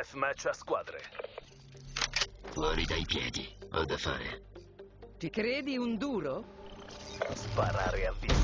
Deathmatch a squadre. Fuori dai piedi, ho da fare. Ti credi un duro? Sparare a vista.